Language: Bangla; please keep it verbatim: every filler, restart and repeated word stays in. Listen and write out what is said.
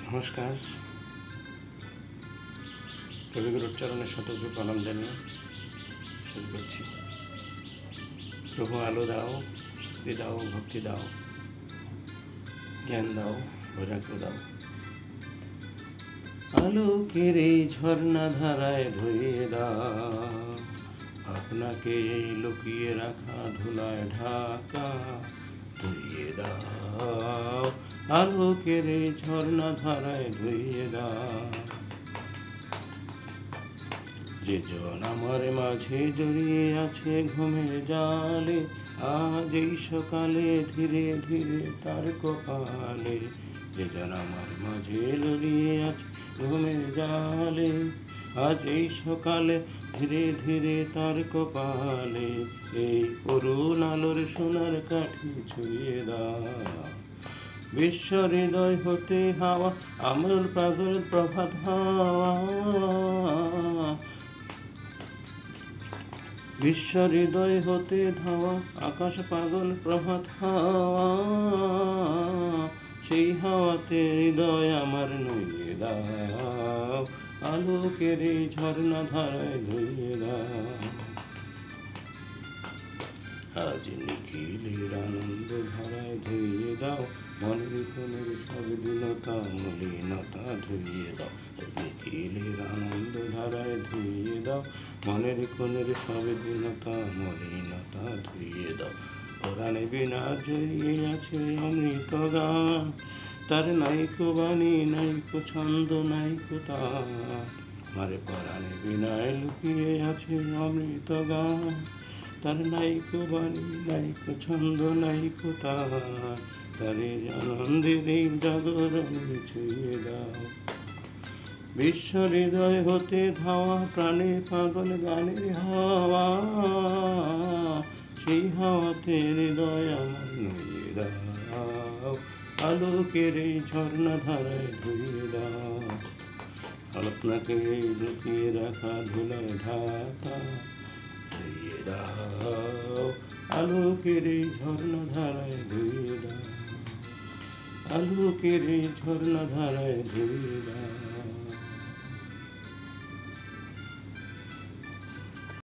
নমস্কার। কবিগুরুর চরণে শতকোটি প্রণাম জানিয়ে শুরু করছি। প্রভু আলো দাও, শক্তি দাও, ভক্তি দাও, জ্ঞান দাও, বৈরাগ্য দাও। আলোকের এই ঝর্ণা ধারায় ধুয়ে দাও, আপনাকে লুকিয়ে রাখা ধুলায় ঢাকা ধুইয়ে দাও। আলোকের এই ঝর্ণা ধারায় ধুইয়ে দাও। যে জন আমার মাঝে জড়িয়ে আছে ঘুমের জালে, আজ এই সকালে ধীরে ধীরে তার কপালে। যে জন আমার মাঝে জড়িয়ে আছে ঘুমের জালে, আজ এই সকালে ধীরে ধীরে তার কপালে। এই করুণ আলোর সোনার কাঠি ছুঁয়ে দাও। বিশ্ব হৃদয় হতে হাওয়া আমার পাগল প্রভাত হাওয়া। বিশ্ব হৃদয় হতে ধাওয়া আকাশ পাগল প্রভাত হাওয়া। সেই হাওয়াতে হৃদয় আমার নুয়ে দাও, আলোকের এই ঝর্ণা ধারায় ধুয়ে দাও। আজ নিখিলের আনন্দ ধারায় ধুয়ে দাও, মনের কোণের সব দীনতা মলিনতা ধুয়ে দাও। নিখিলের আনন্দ ধারায় ধুয়ে দাও, মনের কোণের সব দীনতা মলিনতা ধুয়ে দাও। পরাণে বিনা জড়িয়ে আছে অমৃত গান, তার নাইকো বাণী নাইকো ছন্দ নাইকো তার। মারে পরাণে বিনায় লুকিয়ে আছে অমৃত গান, তার নাইকো বাণী নাইকো ছন্দ নাইকো তার। তারে আনন্দের এই জাগরণ ছুঁয়ে দাও। বিশ্ব হৃদয় হতে ধাওয়া প্রাণে পাগল গানের হাওয়া। সেই হাওয়াতে হৃদয় আমার নুয়ে দাও, আলোকের এই ঝর্ণা ধারায় ধুয়ে দাও। আপনাকে লুকিয়ে রাখা ধুলায় ঢাকা ধুয়ে দাও, আলোকের এই ঝর্ণা ধারায় ধুয়ে দাও। আলোকের এই ঝর্ণা ধারায় ধুয়ে দাও।